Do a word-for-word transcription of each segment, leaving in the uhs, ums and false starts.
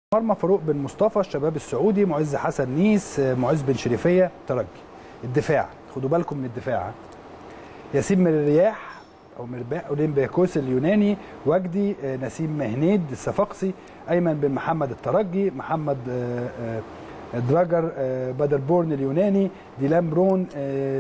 مرمى فاروق بن مصطفى الشباب السعودي، معز حسن نيس، معز بن شريفيه ترجي. الدفاع خدوا بالكم من الدفاع. ياسين من الرياح او مرباح اولمبياكوس اليوناني، وجدي نسيم مهنيد الصفاقسي، ايمن بن محمد الترجي، محمد دراجر بادربورن اليوناني، ديلان برون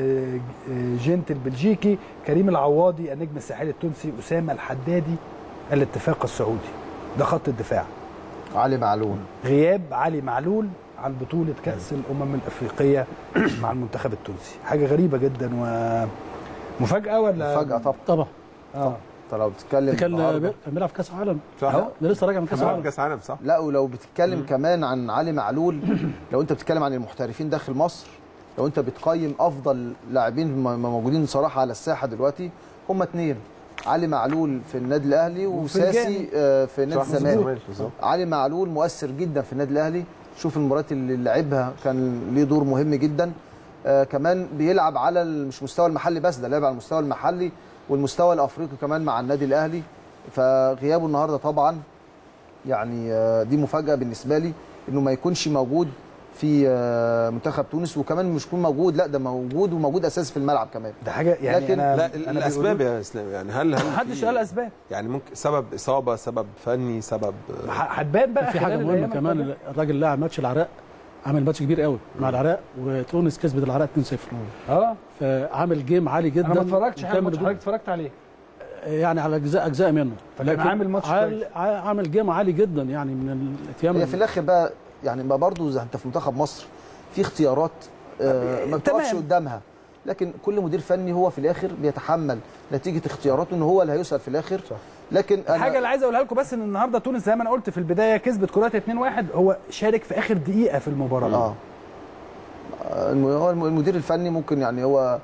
جنت البلجيكي، كريم العواضي النجم الساحلي التونسي، اسامه الحدادي الاتفاق السعودي. ده خط الدفاع. علي معلول. غياب علي معلول عن بطولة كأس الأمم الأفريقية مع المنتخب التونسي، حاجة غريبة جدا ومفاجأة ولا؟ مفاجأة طبعا. طبعا. اه طب لو بتتكلم كان كان بيلعب في كأس العالم. صح. ده لسه راجع من كأس العالم. كأس العالم صح. لا ولو بتتكلم كمان عن علي معلول، لو انت بتتكلم عن المحترفين داخل مصر، لو انت بتقيم أفضل لاعبين موجودين صراحة على الساحة دلوقتي هم اثنين، علي معلول في النادي الاهلي وساسي في نادي الزمالك. علي معلول مؤثر جدا في النادي الاهلي، شوف المباريات اللي لعبها كان ليه دور مهم جدا. آه كمان بيلعب على مش مستوى المحلي بس، ده لعب على المستوى المحلي والمستوى الافريقي كمان مع النادي الاهلي. فغيابه النهارده طبعا يعني آه دي مفاجاه بالنسبه لي انه ما يكونش موجود في آه منتخب تونس، وكمان مش يكون موجود، لا ده موجود وموجود اساسي في الملعب كمان. ده حاجه يعني لكن أنا لا أنا الاسباب يا اسلام، يعني هل هل محدش قال اسباب، يعني ممكن سبب اصابه، سبب فني، سبب هتبان بقى. في حاجه مهمه كمان، الراجل لاعب ماتش العراق، عمل ماتش كبير قوي مع العراق، وتونس كسبت العراق اتنين صفر. اه فعامل جيم عالي جدا. انا ما اتفرجتش على الماتش، حضرتك اتفرجت عليه يعني على اجزاء اجزاء منه، لكن عامل ماتش عامل, عامل جيم عالي جدا يعني من الاتيام. هي في الاخر بقى يعني بقى برضه انت في منتخب مصر في اختيارات آه ما بتقفش قدامها، لكن كل مدير فني هو في الاخر بيتحمل نتيجه اختياراته، ان هو اللي هيسأل في الاخر. صح. لكن الحاجه اللي عايز اقولها لكم بس ان النهارده تونس زي ما انا قلت في البدايه كسبت كرواتيا اتنين واحد، هو شارك في اخر دقيقه في المباراه. اه هو المدير الفني ممكن يعني هو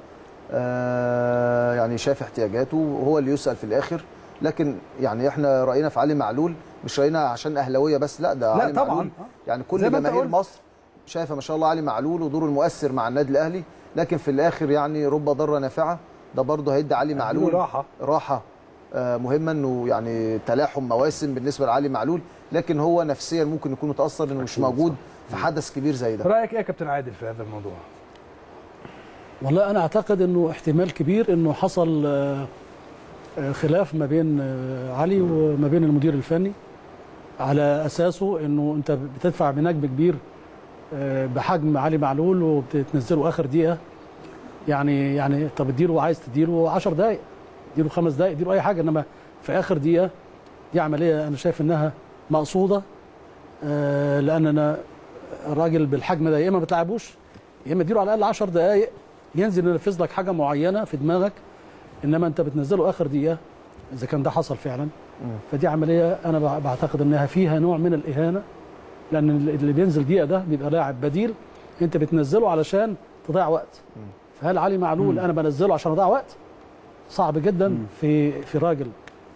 آه يعني شاف احتياجاته وهو اللي يسأل في الاخر، لكن يعني احنا راينا في علي معلول مش راينا عشان اهلاويه بس، لا ده لا علي طبعا معلول يعني كل جماهير مصر شايفه ما شاء الله علي معلول ودوره المؤثر مع النادي الاهلي. لكن في الاخر يعني رب ضاره نافعه، ده برضه هيدي علي معلول راحه راحه آه مهمه، انه يعني تلاحم مواسم بالنسبه لعلي معلول، لكن هو نفسيا ممكن يكون متاثر انه مش موجود في حدث كبير زي ده. رايك ايه يا كابتن عادل في هذا الموضوع؟ والله انا اعتقد انه احتمال كبير انه حصل خلاف ما بين علي وما بين المدير الفني، على اساسه انه انت بتدفع بنجم كبير بحجم علي معلول وبتنزله اخر دقيقه، يعني يعني طب اديله، عايز تديله عشر دقائق، اديله خمس دقائق، اديله اي حاجه، انما في اخر دقيقه دي عمليه انا شايف انها مقصوده، لان انا الراجل بالحجم ده يا اما ما بتلعبوش يا اما اديله على الاقل عشر دقائق ينزل ينفذ لك حاجه معينه في دماغك، انما انت بتنزله اخر دقيقه اذا كان ده حصل فعلا. فدي عمليه انا بعتقد انها فيها نوع من الاهانه، لان اللي بينزل دقيقه ده بيبقى لاعب بديل انت بتنزله علشان تضيع وقت. فهل علي معلول انا بنزله عشان اضيع وقت؟ صعب جدا في في راجل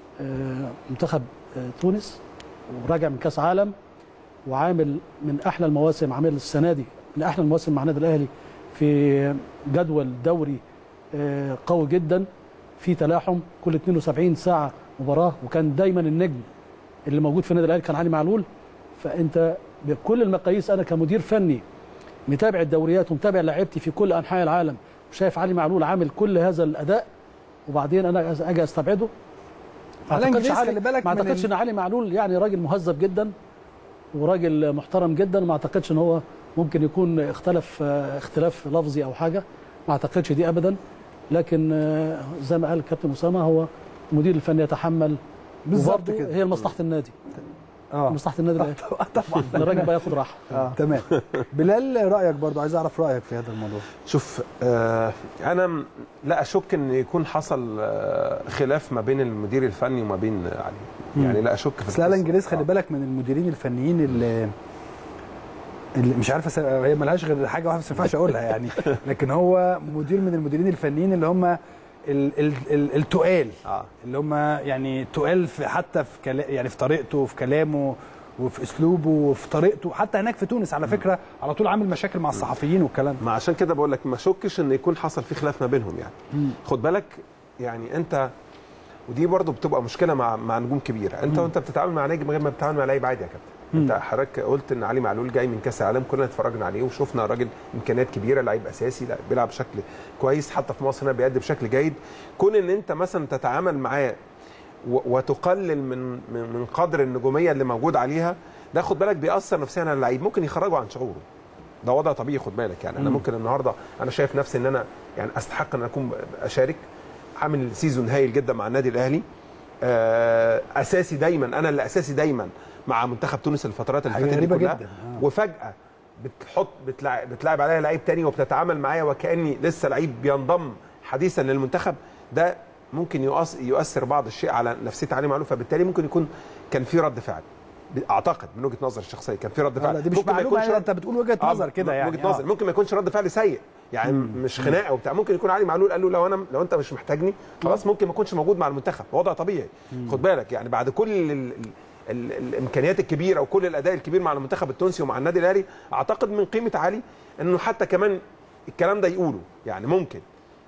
منتخب تونس وراجع من كاس عالم وعامل من احلى المواسم، عامل السنه دي من احلى المواسم مع النادي الاهلي في جدول دوري قوي جدا، في تلاحم كل اتنين وسبعين ساعه مباراه، وكان دايما النجم اللي موجود في النادي الاهلي كان علي معلول. فانت بكل المقاييس انا كمدير فني متابع الدوريات ومتابع لعيبتي في كل انحاء العالم وشايف علي معلول عامل كل هذا الاداء، وبعدين انا اجي استبعده. ما اعتقدش علي ما اعتقدش ان علي معلول يعني راجل مهذب جدا وراجل محترم جدا، ما اعتقدش ان هو ممكن يكون اختلف اختلاف لفظي او حاجه، ما اعتقدش دي ابدا. لكن زي ما قال الكابتن اسامه هو المدير الفني يتحمل بالظبط كده، هي لمصلحه النادي. اه مصلحه النادي الاهلي طبعا الراجل بقى ياخد راحه. اه تمام. بلال رايك برضو، عايز اعرف رايك في هذا الموضوع. شوف آه انا لا اشك ان يكون حصل آه خلاف ما بين المدير الفني وما بين علي، يعني لا اشك في. بس لا انجليز خلي بالك من المديرين الفنيين اللي اللي مش عارف هي ملهاش غير حاجه واحده بس ما ينفعش اقولها يعني، لكن هو مدير من المديرين الفنيين اللي هم التقال، آه. اللي هم يعني تقال حتى في كلا يعني في طريقته وفي كلامه وفي اسلوبه وفي طريقته، حتى هناك في تونس على فكره على طول عامل مشاكل مع الصحفيين والكلام ده. ما عشان كده بقول لك ما اشكش ان يكون حصل في خلاف ما بينهم يعني. مم. خد بالك يعني انت، ودي برضه بتبقى مشكله مع مع نجوم كبيره، انت وانت بتتعامل مع نجم غير ما بتتعامل مع لعيب عادي يا كابتن. انت حضرتك قلت ان علي معلول جاي من كاس العالم، كلنا اتفرجنا عليه وشفنا راجل امكانيات كبيره، لعيب اساسي، لا بيلعب بشكل كويس، حتى في مصر هنا بيأدي بشكل جيد. كون ان انت مثلا تتعامل معاه وتقلل من من قدر النجوميه اللي موجود عليها، ده خد بالك بيأثر نفسيا على اللعيب، ممكن يخرجه عن شعوره. ده وضع طبيعي خد بالك. يعني انا ممكن النهارده انا شايف نفسي ان انا يعني استحق ان اكون اشارك، عامل سيزون هايل جدا مع النادي الاهلي، اساسي دايما، انا اللي اساسي دايما مع منتخب تونس الفترات اللي فاتت دي كلها، جدا. وفجاه بتحط بتلعب, بتلعب عليا لعيب تاني وبتتعامل معايا وكاني لسه لعيب بينضم حديثا للمنتخب، ده ممكن يؤثر بعض الشيء على نفسيه علي معلول، فبالتالي ممكن يكون كان في رد فعل. اعتقد من وجهه نظري الشخصيه كان في رد فعل. دي مش معلومه يعني، انت بتقول وجهه نظر كده يعني. وجهه نظر ممكن ما يكونش رد فعل سيء يعني، مم. مش خناقه وبتاع، ممكن يكون علي معلول قال له لو انا لو انت مش محتاجني خلاص ممكن ما اكونش موجود مع المنتخب، وضع طبيعي. مم. خد بالك يعني بعد كل ال ال ال الامكانيات الكبيره وكل الاداء الكبير مع المنتخب التونسي ومع النادي الاهلي، اعتقد من قيمه علي انه حتى كمان الكلام ده يقوله، يعني ممكن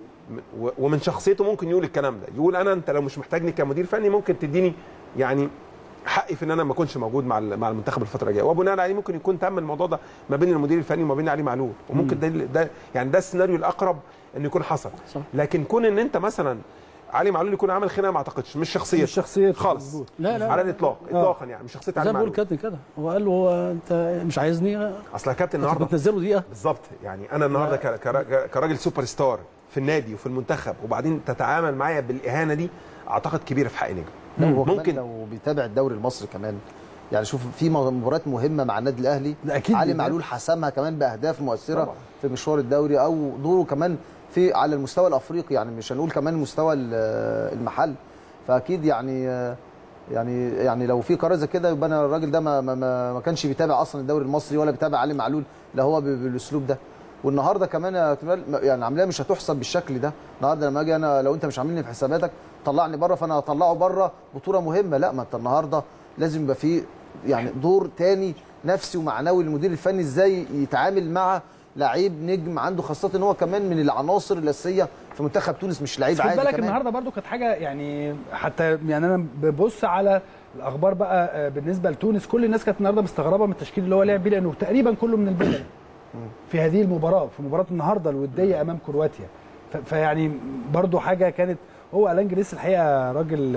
ومن شخصيته ممكن يقول الكلام ده، يقول انا انت لو مش محتاجني كمدير فني ممكن تديني يعني حقي في ان انا ما اكونش موجود مع مع المنتخب الفتره الجايه، وبناء عليه ممكن يكون تم الموضوع ده ما بين المدير الفني وما بين علي معلول، وممكن ده, ده يعني ده السيناريو الاقرب انه يكون حصل. صح. لكن كون ان انت مثلا علي معلول يكون عامل خناقه، ما اعتقدش، مش شخصيه مش شخصيه خالص. لا لا على الاطلاق اطلاقا يعني مش شخصيه علي معلول. زي ما بقول كده كده، هو قال له هو انت مش عايزني، اصل يا كابتن النهارده بتنزله دقيقه بالظبط. يعني انا النهارده كراجل سوبر ستار في النادي وفي المنتخب، وبعدين تتعامل معايا بالاهانه دي، اعتقد كبيره في حق نجم. ممكن لو بيتابع الدوري المصري كمان، يعني شوف في مباريات مهمه مع النادي الاهلي، علي معلول حسمها كمان باهداف مؤثره طبعا في مشوار الدوري، او دوره كمان في على المستوى الافريقي، يعني مش هنقول كمان المستوى المحل. فاكيد يعني يعني يعني لو في قرار زي كده يبقى انا الراجل ده ما, ما, ما كانش بيتابع اصلا الدوري المصري ولا بيتابع علي معلول، لا هو بالاسلوب ده. والنهارده كمان يعني العمليه مش هتحسب بالشكل ده. النهارده لما اجي انا لو انت مش عاملني في حساباتك طلعني بره، فانا هطلعه بره بطوله مهمه، لا ما انت النهارده لازم يبقى في يعني دور تاني نفسي ومعنوي للمدير الفني، ازاي يتعامل مع لعيب نجم عنده، خاصه ان هو كمان من العناصر الاساسيه في منتخب تونس، مش لعيب عادي. خد بالك النهارده برضو كانت حاجه يعني، حتى يعني انا ببص على الاخبار بقى بالنسبه لتونس، كل الناس كانت النهارده مستغربه من التشكيل اللي هو لعب بيه، لانه تقريبا كله من البدل في هذه المباراه، في مباراه النهارده الوديه امام كرواتيا. فيعني برضو حاجه كانت، هو الان جريس الحقيقه راجل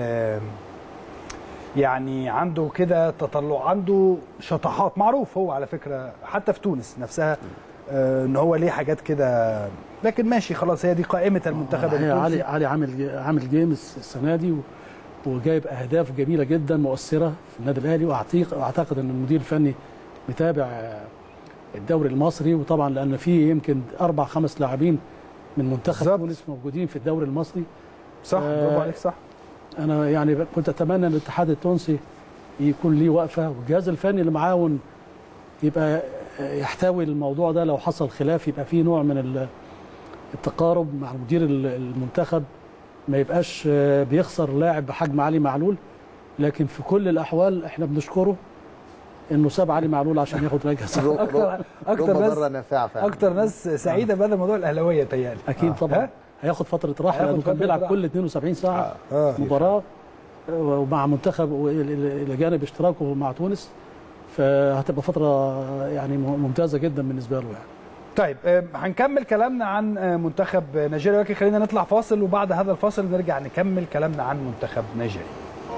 يعني عنده كده تطلع، عنده شطحات، معروف هو على فكره حتى في تونس نفسها ان هو ليه حاجات كده، لكن ماشي خلاص، هي دي قائمه المنتخب التونسي. علي علي عامل عامل جيم السنه دي، وجايب اهداف جميله جدا مؤثره في النادي الاهلي، واعتقد ان المدير الفني متابع الدوري المصري، وطبعا لان في يمكن اربع خمس لاعبين من منتخب تونس موجودين في الدوري المصري. صح، برافو عليك. صح. انا يعني كنت اتمنى ان الاتحاد التونسي يكون ليه وقفه، والجهاز الفني اللي معاون يبقى يحتوي الموضوع ده، لو حصل خلاف يبقى فيه نوع من التقارب مع مدير المنتخب، ما يبقاش بيخسر لاعب بحجم علي معلول. لكن في كل الاحوال احنا بنشكره انه ساب علي معلول عشان ياخد رجعه. اكتر اكتر ناس اكتر ناس سعيده بهذا الموضوع الاهلاويه تهيألي. اكيد آه. طبعا هياخد فتره راحه، لانه كان بيلعب كل اثنين وسبعين ساعه آه. مباراه ومع منتخب الى جانب اشتراكه مع تونس، فهتبقى فتره يعني ممتازه جدا بالنسبه له يعني. طيب هنكمل كلامنا عن منتخب نيجيريا، ولكن خلينا نطلع فاصل، وبعد هذا الفاصل نرجع نكمل كلامنا عن منتخب نيجيريا.